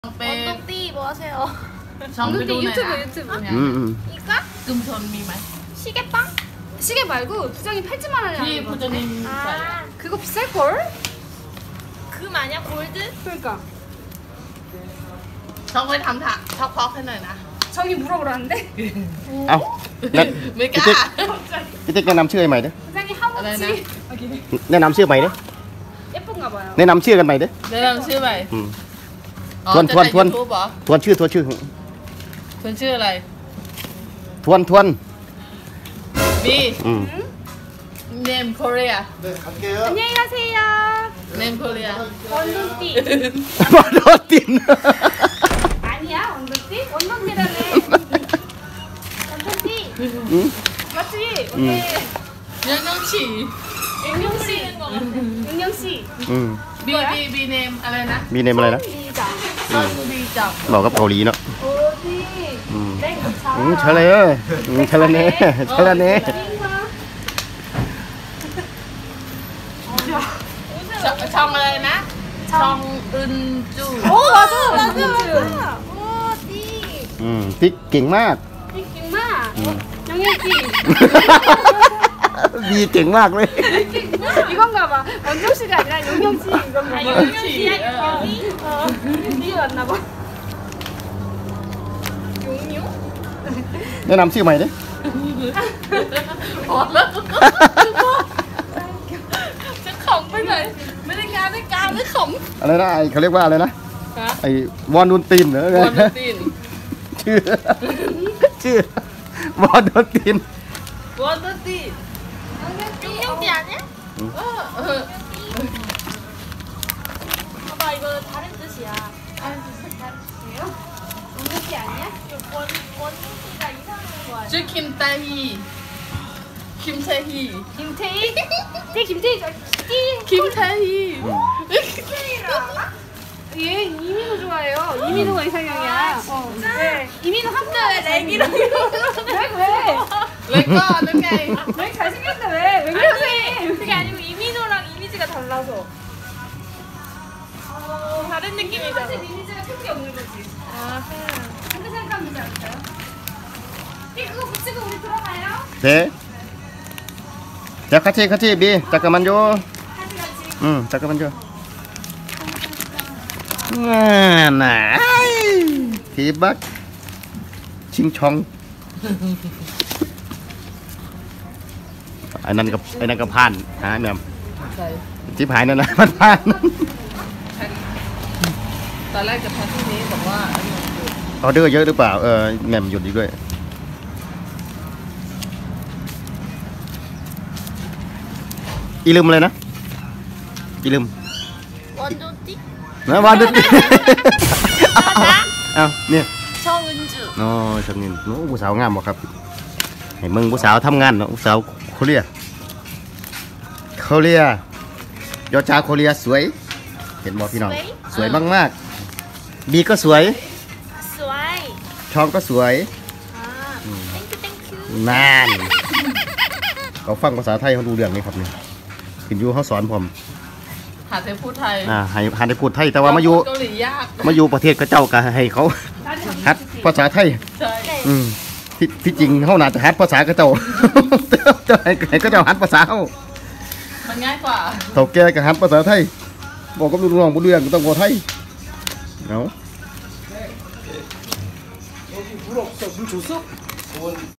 언덕띠 뭐 하세요? 언덕띠 유튜브. 이거? 금손 미말. 시계빵? 시계 말고 부장이 팔찌만 하려는 거 같은데? 부장님 아, 그거 비쌀걸? 금 아니야? 골드? 그러니까 정말 담다 척척 해놔. 정이 물어보라는데? เอ้าแล้วไม่กล้าพี่ติ๊กแนะนำชื่อใหม่ดิ 부장이 하우치 แนะนำชื่อใหม่ดิ 예쁜가 봐요. แนะนำชื่อกันใหม่ดิแนะนำชื่อใหม่ทวนทวนทวนยูทูบเหรอทวนชื่อทวนชื่ออะไรทวนบี name Korea 안녕히 가세요. name Korea 원돈띠. บอลโดนติน 아니야 원돈띠? 원돈띠라네. 원돈띠. 맞지? 오케이. ยังต้องฉี่ 윤영씨. 윤영씨. บี name อะไรนะมีเนมอะไรนะ 시작. ต้นบีจับบอกกับเกาหลีเนาะ 어디? 네, ชะเลชะละเน่ชะละเน่ช่องอะไรนะช่องอึนจู 오 맞아. 어디? ติ๊กเก่งมาก 빅빅마. 영일띠. บีเก่งมากเลย 이건가 봐. 원정씨가 아니라 용영씨 이건가 봐. 용용씨야, 용용이? 이게 맞나 봐. 용용? แนะนำชื่อใหม่ดิพอแล้วจะขำไปไหนไม่ได้งานได้การไม่ขำอะไรนะไอเขาเรียกว่าอะไรนะไอวอนดุนตินเหรอวอนตีนชื่อวอนดุนตินวอนตีน 용용띠 아니야? 봐봐 이거 다른 뜻이야. 다른 뜻이에요? 용영씨 아니야? 원용띠가 이상한 거 아니야? ชื่อคิมไตฮีคิมเทฮี 김태희? 네 김태희. 띠. คิมเทฮี 얘 이민호 좋아해요. 이민호가 이상형이야. 네. 이민호 한자 왜 렉이랑 왜? แล้วก็นั่นไง 렉 잘생겼는데 왜? 왜 그러세요? 그게 아니고 이민호랑 이미지가 달라서. 다른 느낌이잖아. 사실 이미지가 크게 없는 거지. 근데 생각하면 되지 않을까요? 띠 그거 붙이고 우리 들어가요. เจ๊จะคัดชีบีจักรมันโย 같이 같이. จักรมันโยน่ะทีบักชิงชองไอ้นั่นกับพานหาแม่มใช่จิ๊บหายนั่นนะพานตอนแรกจะพักที่นี้บอกว่าออเดอร์เยอะหรือเปล่าแม่มหยุดอีกด้วยอีลืมอะไรนะอีลืม 원돈띠? นะวันดูเอาเนี่ย 정은주. อ๋อฉันนี่ผู้สาวงามบ่ครับให้มึงผู้สาวทำงานเนาะผู้สาวโคเรียยอดชาโคเรียสวย เห็นบ่พี่น้องสวยมากๆบีก็สวย 스와이. ชองก็สวย 아, 땡큐. นานเขาฟังภาษาไทยเขาดูเรื่องนี้ครับนี่ขึ้นอยู่เขาสอนผมหาแต่พูดไทยให้หันได้พูดไทยแต่ว่ามาอยู่เกาหลียากประเทศก็เจ้าก็ให้เขาฮัดภาษาไทยใช่ที่จริงเขาน่าจะฮัดภาษากระเจ้า แต่ให้ก็เจ้าฮัดภาษาเขามันง่ายกว่าเฒ่าแก่ก็ฮัดภาษาไทยบอกกับลูกน้องบ่เรื่องก็ต้องบอกไทยเนาะ